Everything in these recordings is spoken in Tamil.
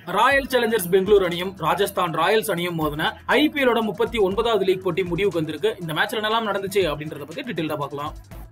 ராயல் சேலஞ்சர்ஸ் பெங்களூர் அணியும் ராஜஸ்தான் ராயல்ஸ் அணியும் மோதின ஐபிஎல் 39வது லீக் போட்டி முடிவுக்கு வந்திருக்கு. இந்த மேட்ச்ல என்னெல்லாம் நடந்துச்சு அப்படின்றத பத்தி டீடைலா பார்க்கலாம்.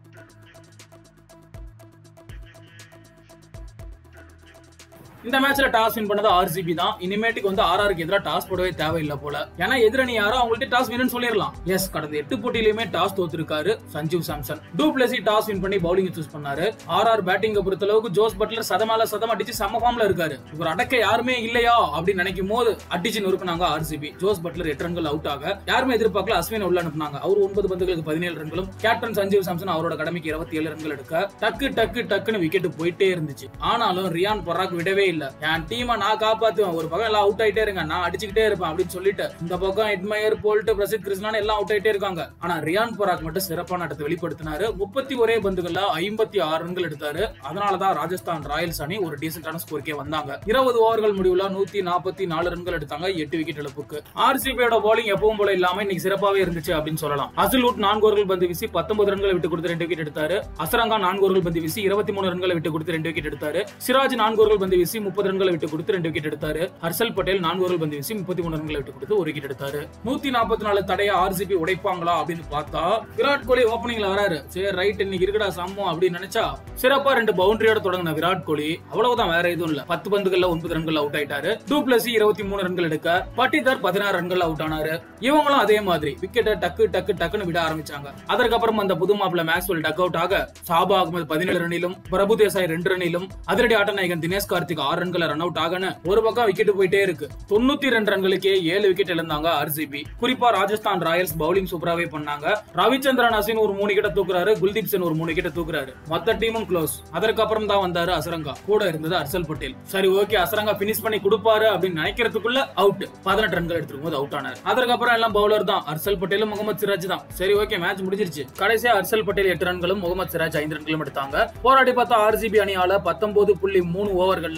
இந்த மேட்ச்ல டாஸ் வின் பண்ணது ஆர்சிபி தான். இனிமேட்டுக்கு ஆர்ஆருக்கு எதிராக டாஸ் போடவே தேவையில்லை போல. ஏன்னா எதிரணி யாரோ அவங்கள்ட்ட டாஸ் வின் சொல்லிடலாம். எஸ், கடந்த 8 போட்டியிலுமே டாஸ் தோத்திருக்காரு சஞ்சீவ் சாம்சன். டூ பிளஸி டாஸ் வின் பண்ணி பவுலிங் சூஸ் பண்ணாரு. ஆர்ஆர் பேட்டிங் பொறுத்த அளவுக்கு ஜோஸ் பட்லர் சதமால சதம் அடிச்சு சம ஃபார்ம்ல இருக்காரு. இவர் அடக்க யாருமே இல்லையா அப்படின்னு நினைக்கும் போது அடிச்சு நொறுக்குனாங்க ஆர்சிபி. ஜோஸ் பட்லர் 8 ரன்கள் அவுட் ஆக யாருமே எதிர்பார்க்கல. அஸ்வின் உள்ள அனுப்புனாங்க. அவர் 9 பந்துகளுக்கு 17 ரன்களும், கேப்டன் சஞ்சீவ் சாம்சன் அவரோட கடமைக்கு 27 ரன்கள் எடுக்க டக்குன்னு விக்கெட் போயிட்டே இருந்துச்சு. ஆனாலும் ரியான் பராக் விடவே இல்ல. என் டீமை நான் காப்பாத்துவேன், ஒரு பக்கம் எல்லாம் அவுட் ஆயிட்டே இருங்க, நான் அடிச்சுக்கிட்டே இருப்பேன் அப்படின்னு சொல்லிட்டு இந்த பக்கம் எட்மயர், போல்ட், பிரசித் கிருஷ்ணன் எல்லாம் அவுட் ஆயிட்டே இருக்காங்க. ஆனா ரியான் பராக் மட்டும் சிறப்பான ஆட்டத்தை வெளிப்படுத்தினாரு. 31 பந்துகள்ல 56 ரன்கள் எடுத்தாரு. அதனாலதான் ராஜஸ்தான் ராயல்ஸ் அணி ஒரு டீசென்டான ஸ்கோருக்கே வந்தாங்க. 20 ஓவர்கள் முடிவுல 144 ரன்கள் எடுத்தாங்க, 8 விக்கெட் இழப்புக்கு. ஆர்சிபியோட பவுலிங் எப்பவும் போல இல்லாம இன்னைக்கு சிறப்பாவே இருந்துச்சு அப்படின்னு சொல்லலாம். அசில்வுட் 4 ஓவர்கள் பந்து வீசி 19 ரன்களை விட்டு கொடுத்து 2 விக்கெட் எடுத்தாரு. அசரங்கா 4 ஓவர்கள் பந்து வீசி 23 ரன்களை விட்டு கொடுத்து 2 விக்கெட் எடுத்தாரு. சிராஜ் 4 ஓவர்கள் பந்து வீசி 30 ரன்களை விட்டு கொடுத்து 2 விக்கெட் எடுத்தாரு. ஹர்ஷல் பட்டேல் 4 ஓவர்கள் பந்து வீசி 33 ரன்களை விட்டு கொடுத்து 1 விக்கெட் எடுத்தாரு. 144 தடைய ஆர்சிபி உடைப்பாங்களா அப்படின்னு பார்த்தா விராட் கோலி ஓபனிங்ல வராரு. சரி ரைட், இன்னைக்கு இருக்கடா சம்மம் அப்படின்னு நினைச்சா சிறப்பா 2 பவுண்டரியோட தொடங்கின விராட் கோலி அவ்வளவுதான், வேற எதுவும் இல்ல. 10 பந்துகள்ல 9 ரன்கள் அவுட் ஆயிட்டாரு. டூ பிளஸி 23 ரன்கள் எடுக்க பட்டிதார் 16 ரன்கள் அவுட் ஆனாரு. இவங்களும் அதே மாதிரி விக்கெட்டை டக்குன்னு விட ஆரம்பிச்சாங்க. அதற்கப்புறம் அந்த புது மாப்பிள்ள மேக்ஸ்வெல் டக் அவுட் ஆக சாபா அகமது 17 ரன்னிலும், பிரபு தேசாய் 2 ரன்னிலும், அதிரடி ஆட்ட நாயகன் தினேஷ் கார்த்திக் 6 ரன்கள் ரன் அவுட் ஆகன ஒரு பக்கம் விக்கெட் போயிட்டே இருக்கு. 92 ரன்களுக்கே 7 விக்கெட் இழந்தாங்க ஆர்சிபி. குறிப்பா ராஜஸ்தான் ராயல்ஸ் பவுலிங் சூப்பராவே பண்ணாங்க. ரவிச்சந்திரன் அஸ்வின் ஒரு 3 விக்கெட் தூக்குறாரு, குல்தீப் சென் ஒரு 3 விக்கெட் தூக்குறாரு. மொத்த டீமும் க்ளோஸ். அதற்கப்புறம் தான் வந்தாரு அசரங்கா, கூட இருந்தது ஹர்ஷல் பட்டேல். சரி ஓகே, அசரங்கா பினிஷ் பண்ணி கொடுப்பாரு அப்படின்னு நினைக்கிறதுக்குள்ள அவுட். 18 ரன்கள் எடுத்துக்கும் போது அவுட் ஆனார். அதற்கப்புறம் எல்லாம் பவுலர் தான், ஹர்ஷல் பட்டேலும் முகமது சிராஜ் தான். சரி ஓகே, மேட்ச் முடிஞ்சிருச்சு. கடைசியா ஹர்ஷல் பட்டேல் 8 ரன்களும், முகமது சிராஜ் 5 ரன்களும் எடுத்தாங்க. போராடி பார்த்தா ஆர்சிபி அணியால 19.3 ஓவர்கள்ல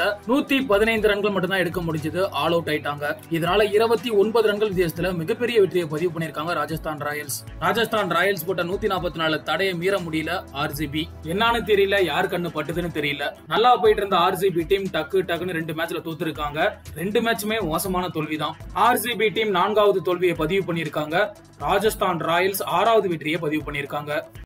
115 ரன்கள் மட்டும் தான் எடுக்க முடிஞ்சது. ஆல் அவுட் ஆயிட்டாங்க. இதனால 29 ரன்கள் வித்தியாசத்துல மிகப்பெரிய வெற்றியை பதிவு பண்ணிருக்காங்க ராஜஸ்தான் ராயல்ஸ். ராஜஸ்தான் ராயல்ஸ் போட்ட 144 தடையை மீற முடியல ஆர்சிபி. என்னன்னு தெரியல, யார் கண்ணு பட்டுதுன்னு தெரியல. நல்லா போயிட்டு இருந்த ஆர்சிபி டீம் டக்குன்னு 2 மேட்ச்ல தோத்துருக்காங்க. 2 மேட்சுமே மோசமான தோல்விதான். ஆர்சிபி டீம் 4வது தோல்வியை பதிவு பண்ணிருக்காங்க. ராஜஸ்தான் ராயல்ஸ் 6வது வெற்றியை பதிவு பண்ணிருக்காங்க.